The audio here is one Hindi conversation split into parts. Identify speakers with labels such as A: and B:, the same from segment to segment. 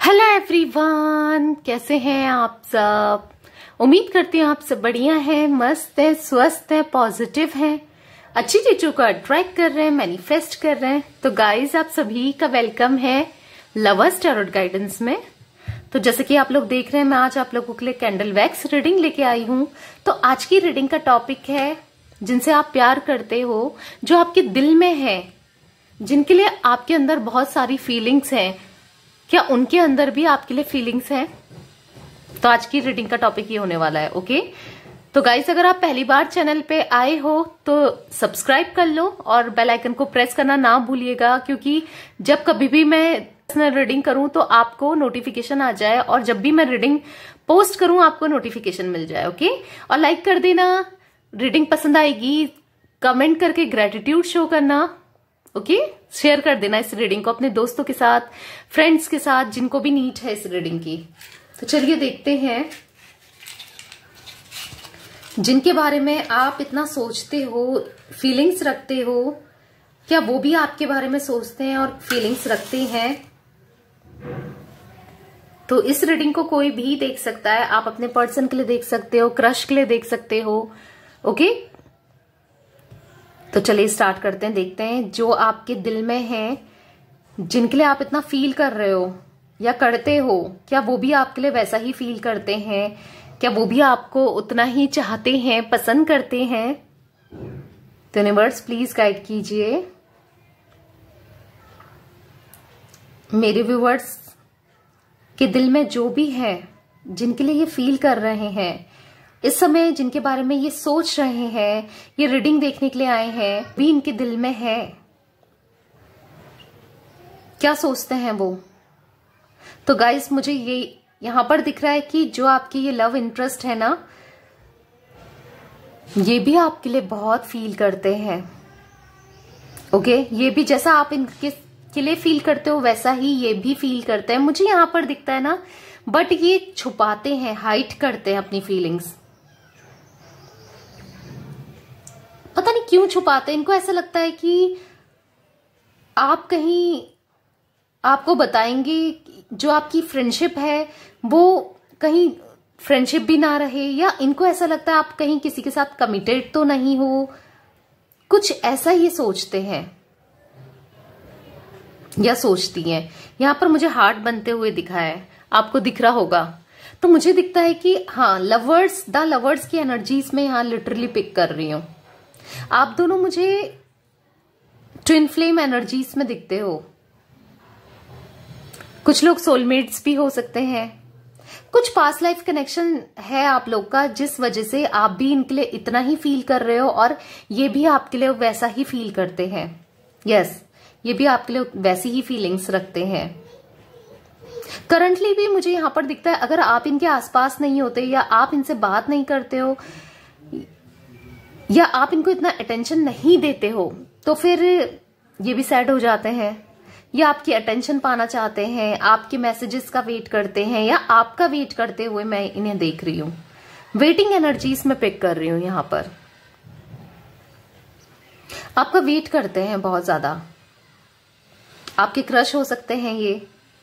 A: हेलो एवरीवन, कैसे हैं आप सब। उम्मीद करती हूँ आप सब बढ़िया हैं, मस्त हैं, स्वस्थ हैं, पॉजिटिव हैं, अच्छी चीजों को अट्रैक्ट कर रहे हैं, मैनिफेस्ट कर रहे हैं। तो गाइज, आप सभी का वेलकम है लवर्स टैरोट गाइडेंस में। तो जैसे कि आप लोग देख रहे हैं, मैं आज आप लोगों के लिए कैंडल वैक्स रीडिंग लेके आई हूँ। तो आज की रीडिंग का टॉपिक है जिनसे आप प्यार करते हो, जो आपके दिल में है, जिनके लिए आपके अंदर बहुत सारी फीलिंग्स हैं, क्या उनके अंदर भी आपके लिए फीलिंग्स हैं। तो आज की रीडिंग का टॉपिक ये होने वाला है। ओके, तो गाइस, अगर आप पहली बार चैनल पे आए हो तो सब्सक्राइब कर लो और बेल आइकन को प्रेस करना ना भूलिएगा, क्योंकि जब कभी भी मैं पर्सनल रीडिंग करूं तो आपको नोटिफिकेशन आ जाए, और जब भी मैं रीडिंग पोस्ट करूं आपको नोटिफिकेशन मिल जाए। ओके, और लाइक कर देना। रीडिंग पसंद आएगी कमेंट करके ग्रेटिट्यूड शो करना। ओके, शेयर कर देना इस रीडिंग को अपने दोस्तों के साथ, फ्रेंड्स के साथ, जिनको भी नीड है इस रीडिंग की। तो चलिए देखते हैं, जिनके बारे में आप इतना सोचते हो, फीलिंग्स रखते हो, क्या वो भी आपके बारे में सोचते हैं और फीलिंग्स रखते हैं। तो इस रीडिंग को कोई भी देख सकता है। आप अपने पर्सन के लिए देख सकते हो, क्रश के लिए देख सकते हो। ओके, तो चलिए स्टार्ट करते हैं। देखते हैं जो आपके दिल में है, जिनके लिए आप इतना फील कर रहे हो या करते हो, क्या वो भी आपके लिए वैसा ही फील करते हैं, क्या वो भी आपको उतना ही चाहते हैं, पसंद करते हैं। तो यूनिवर्स प्लीज गाइड कीजिए मेरे व्यूवर्स के दिल में जो भी है, जिनके लिए ये फील कर रहे हैं इस समय, जिनके बारे में ये सोच रहे हैं, ये रीडिंग देखने के लिए आए हैं, भी इनके दिल में है। क्या सोचते हैं वो। तो गाइस, मुझे ये यहां पर दिख रहा है कि जो आपकी ये लव इंटरेस्ट है ना, ये भी आपके लिए बहुत फील करते हैं। ओके, ये भी जैसा आप इनके के लिए फील करते हो वैसा ही ये भी फील करते हैं। मुझे यहां पर दिखता है ना, बट ये छुपाते हैं, हाइड करते हैं अपनी फीलिंग्स। पता नहीं क्यों छुपाते हैं। इनको ऐसा लगता है कि आप कहीं आपको बताएंगे, जो आपकी फ्रेंडशिप है वो कहीं फ्रेंडशिप भी ना रहे, या इनको ऐसा लगता है आप कहीं किसी के साथ कमिटेड तो नहीं हो, कुछ ऐसा ये सोचते हैं या सोचती हैं। यहां पर मुझे हार्ट बनते हुए दिखा है, आपको दिख रहा होगा। तो मुझे दिखता है कि हाँ, द लवर्स की एनर्जीज में यहां लिटरली पिक कर रही हूं। आप दोनों मुझे ट्विन फ्लेम एनर्जीज में दिखते हो। कुछ लोग सोलमेट्स भी हो सकते हैं, कुछ पास्ट लाइफ कनेक्शन है आप लोग का, जिस वजह से आप भी इनके लिए इतना ही फील कर रहे हो और ये भी आपके लिए वैसा ही फील करते हैं। यस, ये भी आपके लिए वैसी ही फीलिंग्स रखते हैं। करंटली भी मुझे यहां पर दिखता है, अगर आप इनके आसपास नहीं होते, या आप इनसे बात नहीं करते हो, या आप इनको इतना अटेंशन नहीं देते हो, तो फिर ये भी सैड हो जाते हैं, या आपकी अटेंशन पाना चाहते हैं, आपके मैसेजेस का वेट करते हैं, या आपका वेट करते हुए मैं इन्हें देख रही हूं। वेटिंग एनर्जीज में पिक कर रही हूं। यहां पर आपका वेट करते हैं बहुत ज्यादा। आपके क्रश हो सकते हैं ये।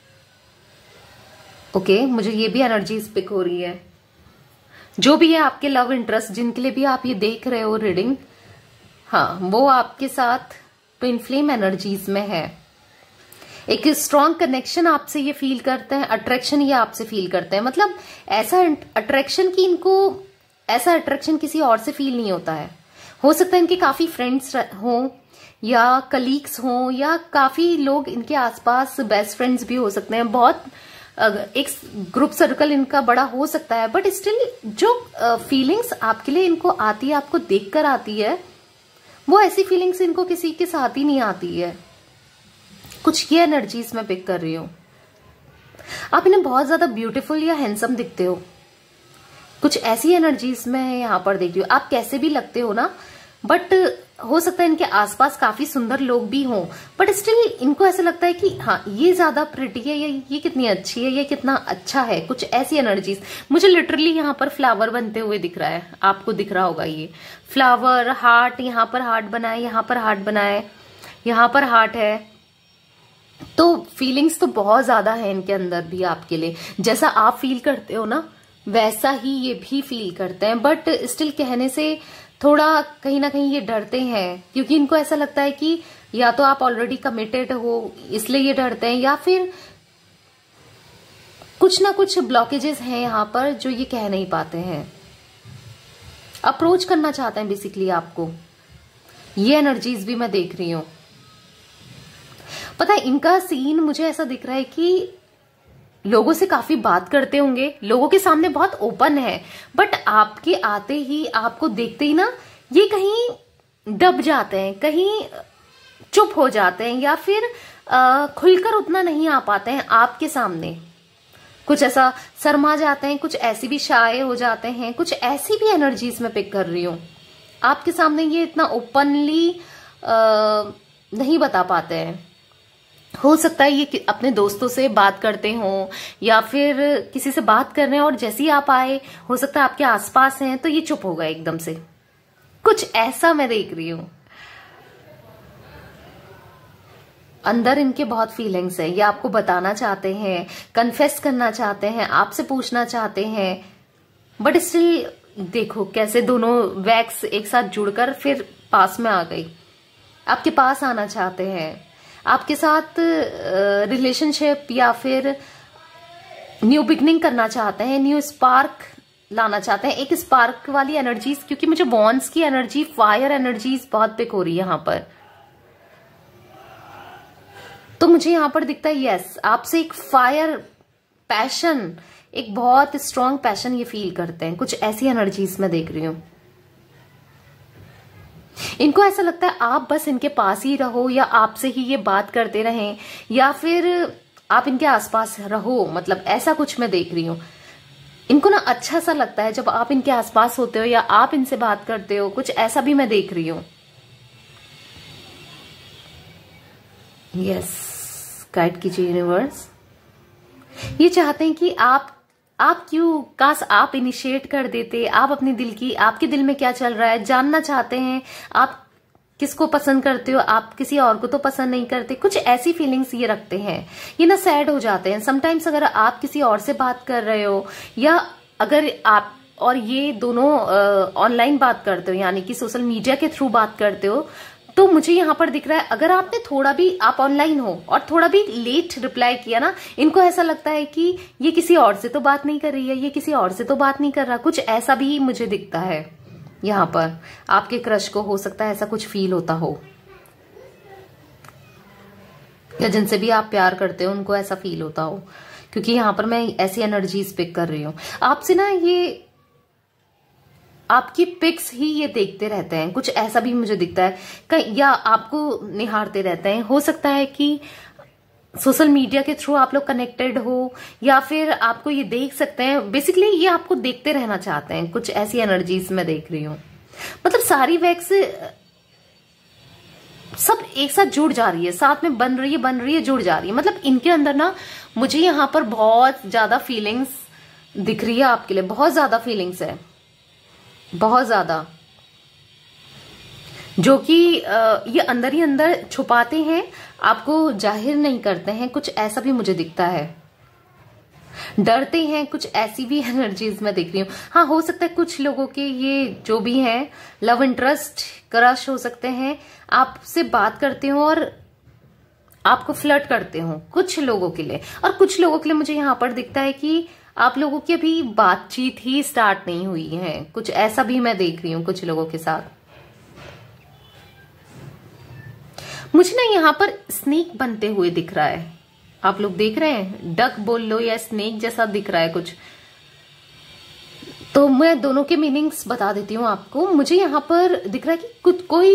A: ओके, मुझे ये भी एनर्जीज पिक हो रही है। जो भी है आपके लव इंटरेस्ट, जिनके लिए भी आप ये देख रहे हो रीडिंग, हाँ, वो आपके साथ ट्विन फ्लेम एनर्जीज में है। एक स्ट्रॉन्ग कनेक्शन आपसे ये फील करते हैं, अट्रैक्शन ये आपसे फील करते हैं। मतलब ऐसा अट्रैक्शन की इनको, ऐसा अट्रैक्शन किसी और से फील नहीं होता है। हो सकता है इनके काफी फ्रेंड्स हों, या कलीग्स हों, या काफी लोग इनके आसपास बेस्ट फ्रेंड्स भी हो सकते हैं। बहुत एक ग्रुप सर्कल इनका बड़ा हो सकता है, बट स्टिल जो फीलिंग्स आपके लिए इनको आती है, आपको देखकर आती है, वो ऐसी फीलिंग्स इनको किसी के साथ ही नहीं आती है। कुछ ये एनर्जीज में पिक कर रही हूं। आप इन्हें बहुत ज्यादा ब्यूटीफुल या हैंडसम दिखते हो, कुछ ऐसी एनर्जीज में यहां पर देख रही हूं। आप कैसे भी लगते हो ना, बट हो सकता है इनके आसपास काफी सुंदर लोग भी हों, बट स्टिल इनको ऐसा लगता है कि हाँ, ये ज्यादा प्रिटी है, ये कितनी अच्छी है, ये कितना अच्छा है। कुछ ऐसी एनर्जीज मुझे लिटरली यहाँ पर फ्लावर बनते हुए दिख रहा है। आपको दिख रहा होगा ये फ्लावर, हार्ट, यहाँ पर हार्ट बनाए, यहाँ पर हार्ट बनाए, यहाँ पर हार्ट है, तो फीलिंग्स तो बहुत ज्यादा है इनके अंदर भी आपके लिए। जैसा आप फील करते हो ना वैसा ही ये भी फील करते हैं, बट स्टिल कहने से थोड़ा कहीं ना कहीं ये डरते हैं, क्योंकि इनको ऐसा लगता है कि या तो आप ऑलरेडी कमिटेड हो इसलिए ये डरते हैं, या फिर कुछ ना कुछ ब्लॉकेजेस हैं यहाँ पर जो ये कह नहीं पाते हैं। अप्रोच करना चाहते हैं बेसिकली आपको, ये एनर्जीज भी मैं देख रही हूं। पता है इनका सीन मुझे ऐसा दिख रहा है कि लोगों से काफी बात करते होंगे, लोगों के सामने बहुत ओपन है, बट आपके आते ही, आपको देखते ही ना ये कहीं दब जाते हैं, कहीं चुप हो जाते हैं, या फिर खुलकर उतना नहीं आ पाते हैं आपके सामने। कुछ ऐसा शर्मा जाते हैं, कुछ ऐसी भी शाये हो जाते हैं, कुछ ऐसी भी एनर्जीज में पिक कर रही हूं। आपके सामने ये इतना ओपनली नहीं बता पाते हैं। हो सकता है ये अपने दोस्तों से बात करते हो या फिर किसी से बात कर रहे हैं, और जैसे ही आप आए हो सकता है आपके आसपास हैं तो ये चुप हो गए एकदम से। कुछ ऐसा मैं देख रही हूं। अंदर इनके बहुत फीलिंग्स है, ये आपको बताना चाहते हैं, कन्फेस करना चाहते हैं, आपसे पूछना चाहते हैं, बट स्टिल देखो कैसे दोनों वैक्स एक साथ जुड़कर फिर पास में आ गई। आपके पास आना चाहते हैं, आपके साथ रिलेशनशिप या फिर न्यू बिगनिंग करना चाहते हैं, न्यू स्पार्क लाना चाहते हैं, एक स्पार्क वाली एनर्जीज, क्योंकि मुझे बॉन्ड्स की एनर्जी, फायर एनर्जीज बहुत पिक हो रही है यहाँ पर। तो मुझे यहां पर दिखता है यस, आपसे एक फायर पैशन, एक बहुत स्ट्रॉन्ग पैशन ये फील करते हैं। कुछ ऐसी एनर्जीज मैं देख रही हूं। इनको ऐसा लगता है आप बस इनके पास ही रहो, या आपसे ही ये बात करते रहें, या फिर आप इनके आसपास रहो, मतलब ऐसा कुछ मैं देख रही हूं। इनको ना अच्छा सा लगता है जब आप इनके आसपास होते हो या आप इनसे बात करते हो, कुछ ऐसा भी मैं देख रही हूं। यस, गाइड कीजिए यूनिवर्स। ये चाहते हैं कि आप क्यों, काश आप इनिशिएट कर देते, आप अपने दिल की, आपके दिल में क्या चल रहा है जानना चाहते हैं। आप किसको पसंद करते हो, आप किसी और को तो पसंद नहीं करते, कुछ ऐसी फीलिंग्स ये रखते हैं। ये ना सैड हो जाते हैं समटाइम्स अगर आप किसी और से बात कर रहे हो, या अगर आप और ये दोनों ऑनलाइन बात करते हो, यानी कि सोशल मीडिया के थ्रू बात करते हो, तो मुझे यहां पर दिख रहा है अगर आपने थोड़ा भी, आप ऑनलाइन हो और थोड़ा भी लेट रिप्लाई किया ना, इनको ऐसा लगता है कि ये किसी और से तो बात नहीं कर रही है, ये किसी और से तो बात नहीं कर रहा। कुछ ऐसा भी मुझे दिखता है यहां पर। आपके क्रश को हो सकता है ऐसा कुछ फील होता हो, या जिनसे भी आप प्यार करते हो उनको ऐसा फील होता हो, क्योंकि यहां पर मैं ऐसी एनर्जीज पिक कर रही हूं। आपसे ना ये आपकी पिक्स ही ये देखते रहते हैं, कुछ ऐसा भी मुझे दिखता है कहीं, या आपको निहारते रहते हैं। हो सकता है कि सोशल मीडिया के थ्रू आप लोग कनेक्टेड हो, या फिर आपको ये देख सकते हैं। बेसिकली ये आपको देखते रहना चाहते हैं। कुछ ऐसी एनर्जीज मैं देख रही हूँ। मतलब सारी वैक्स सब एक साथ जुड़ जा रही है, साथ में बन रही है, जुड़ जा रही है। मतलब इनके अंदर ना मुझे यहाँ पर बहुत ज्यादा फीलिंग्स दिख रही है आपके लिए, बहुत ज्यादा फीलिंग्स है, बहुत ज्यादा, जो कि ये अंदर ही अंदर छुपाते हैं, आपको जाहिर नहीं करते हैं। कुछ ऐसा भी मुझे दिखता है, डरते हैं, कुछ ऐसी भी एनर्जीज मैं देख रही हूँ। हाँ, हो सकता है कुछ लोगों के ये जो भी हैं लव इंटरेस्ट, क्रश हो सकते हैं, आपसे बात करते हो और आपको फ्लर्ट करते हो कुछ लोगों के लिए। और कुछ लोगों के लिए मुझे यहाँ पर दिखता है कि आप लोगों की अभी बातचीत ही स्टार्ट नहीं हुई है। कुछ ऐसा भी मैं देख रही हूँ कुछ लोगों के साथ। मुझे ना यहाँ पर स्नेक बनते हुए दिख रहा है। आप लोग देख रहे हैं, डक बोल लो या स्नेक जैसा दिख रहा है कुछ। तो मैं दोनों के मीनिंग्स बता देती हूँ आपको। मुझे यहाँ पर दिख रहा है कि कुछ कोई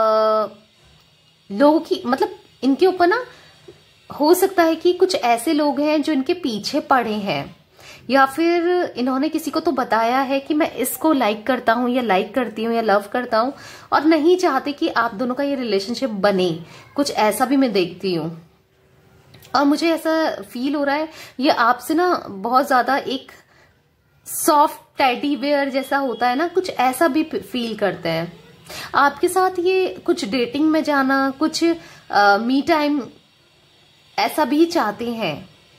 A: लोगों की, मतलब इनके ऊपर ना हो सकता है कि कुछ ऐसे लोग हैं जो इनके पीछे पड़े हैं, या फिर इन्होंने किसी को तो बताया है कि मैं इसको लाइक करता हूं या लाइक करती हूं या लव करता हूं, और नहीं चाहते कि आप दोनों का ये रिलेशनशिप बने। कुछ ऐसा भी मैं देखती हूँ। और मुझे ऐसा फील हो रहा है ये आपसे ना बहुत ज्यादा एक सॉफ्ट टेडी बेयर जैसा होता है ना, कुछ ऐसा भी फील करते हैं। आपके साथ ये कुछ डेटिंग में जाना, कुछ मी टाइम ऐसा भी चाहते हैं।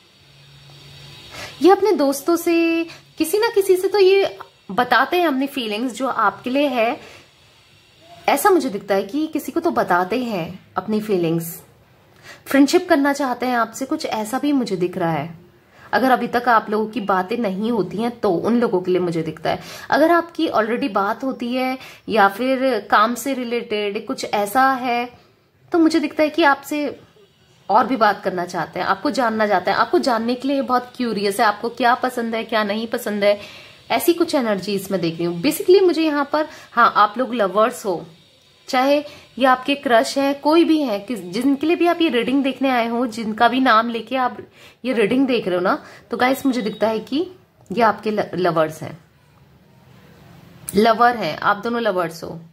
A: ये अपने दोस्तों से किसी ना किसी से तो ये बताते हैं अपनी फीलिंग्स जो आपके लिए है। ऐसा मुझे दिखता है कि किसी को तो बताते हैं अपनी फीलिंग्स, फ्रेंडशिप करना चाहते हैं आपसे, कुछ ऐसा भी मुझे दिख रहा है। अगर अभी तक आप लोगों की बातें नहीं होती हैं तो उन लोगों के लिए मुझे दिखता है। अगर आपकी ऑलरेडी बात होती है या फिर काम से रिलेटेड कुछ ऐसा है तो मुझे दिखता है कि आपसे और भी बात करना चाहते हैं, आपको जानना चाहते हैं, आपको जानने के लिए बहुत क्यूरियस है, आपको क्या पसंद है क्या नहीं पसंद है, ऐसी कुछ एनर्जी इसमें देख रही हूँ। बेसिकली मुझे यहाँ पर, हाँ, आप लोग लवर्स हो, चाहे ये आपके क्रश है, कोई भी है, जिनके लिए भी आप ये रीडिंग देखने आए हो, जिनका भी नाम लेके आप ये रीडिंग देख रहे हो ना, तो गाइस मुझे दिखता है कि ये आपके लवर्स हैं, लवर हैं, आप दोनों लवर्स हो।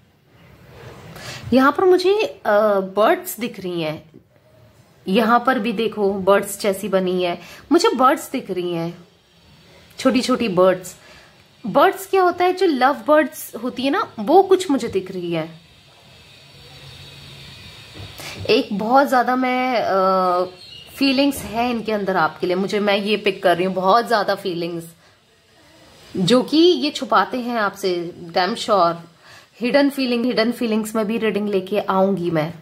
A: यहां पर मुझे बर्ड्स दिख रही हैं, यहां पर भी देखो बर्ड्स जैसी बनी है, मुझे बर्ड्स दिख रही हैं, छोटी छोटी बर्ड्स। बर्ड्स क्या होता है, जो लव बर्ड्स होती है ना, वो कुछ मुझे दिख रही है। एक बहुत ज्यादा मैं फीलिंग्स है इनके अंदर आपके लिए, मैं ये पिक कर रही हूँ, बहुत ज्यादा फीलिंग्स जो कि ये छुपाते हैं आपसे, डैम श्योर। हिडन फीलिंग्स में भी रीडिंग लेके आऊंगी मैं।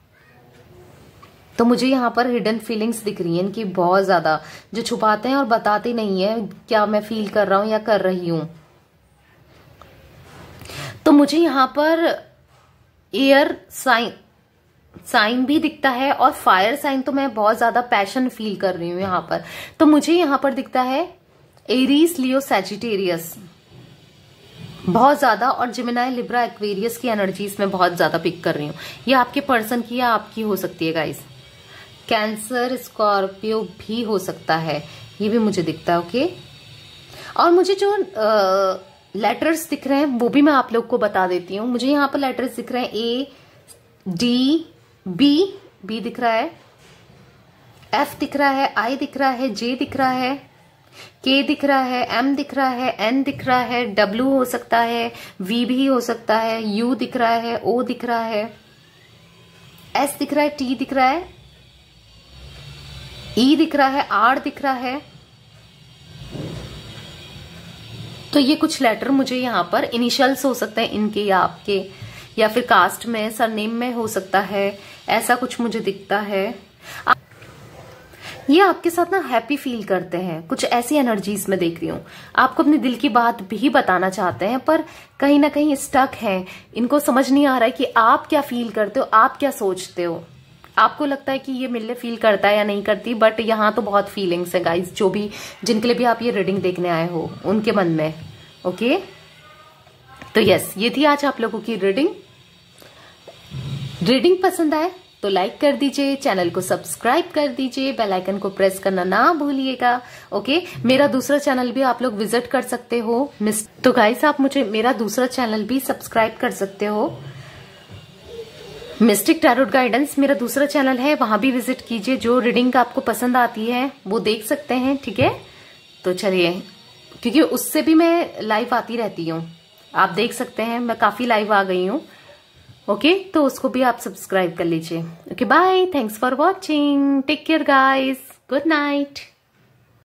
A: तो मुझे यहाँ पर हिडन फीलिंग्स दिख रही हैं इनकी बहुत ज्यादा, जो छुपाते हैं और बताते नहीं है क्या मैं फील कर रहा हूं या कर रही हूं। तो मुझे यहाँ पर एयर साइन भी दिखता है और फायर साइन, तो मैं बहुत ज्यादा पैशन फील कर रही हूँ यहाँ पर। तो मुझे यहाँ पर दिखता है एरीज, लियो, सैजिटेरियस बहुत ज्यादा, और जिमिनाई, लिब्रा, एक्वेरियस की एनर्जीज में बहुत ज्यादा पिक कर रही हूँ। ये आपके पर्सन की या आपकी हो सकती है गाइस। कैंसर, स्कॉर्पियो भी हो सकता है, ये भी मुझे दिखता है। ओके, और मुझे जो लेटर्स दिख रहे हैं वो भी मैं आप लोग को बता देती हूँ। मुझे यहाँ पर लेटर्स दिख रहे हैं ए, डी, बी दिख रहा है, एफ दिख रहा है, आई दिख रहा है, जे दिख रहा है, के दिख रहा है, एम दिख रहा है, एन दिख रहा है, डब्ल्यू हो सकता है, वी भी हो सकता है, यू दिख रहा है, ओ दिख रहा है, एस दिख रहा है, टी दिख रहा है, ई दिख रहा है, आर दिख रहा है। तो ये कुछ लेटर मुझे यहाँ पर इनिशियल्स हो सकते हैं इनके या आपके, या फिर कास्ट में, सरनेम में हो सकता है, ऐसा कुछ मुझे दिखता है। ये आपके साथ ना हैप्पी फील करते हैं, कुछ ऐसी एनर्जीज में देख रही हूँ। आपको अपने दिल की बात भी बताना चाहते हैं पर कहीं ना कहीं स्टक हैं, इनको समझ नहीं आ रहा है कि आप क्या फील करते हो, आप क्या सोचते हो। आपको लगता है कि ये मेरे लिए फील करता है या नहीं करती, बट यहाँ तो बहुत फीलिंग्स है गाइस, जो भी जिनके लिए भी आप ये रीडिंग देखने आए हो उनके मन में। ओके, तो यस, ये थी आज आप लोगों की रीडिंग पसंद आए तो लाइक कर दीजिए, चैनल को सब्सक्राइब कर दीजिए, बेल आइकन को प्रेस करना ना भूलिएगा। ओके, मेरा दूसरा चैनल भी आप लोग विजिट कर सकते हो। तो गाइस, आप मुझे मेरा दूसरा चैनल भी सब्सक्राइब कर सकते हो, मिस्टिक टैरोट गाइडेंस मेरा दूसरा चैनल है, वहां भी विजिट कीजिए। जो रीडिंग आपको पसंद आती है वो देख सकते हैं, ठीक है। तो चलिए, क्योंकि उससे भी मैं लाइव आती रहती हूँ, आप देख सकते हैं मैं काफी लाइव आ गई हूँ। ओके, तो उसको भी आप सब्सक्राइब कर लीजिए। Okay, bye, thanks for watching, take care guys, good night.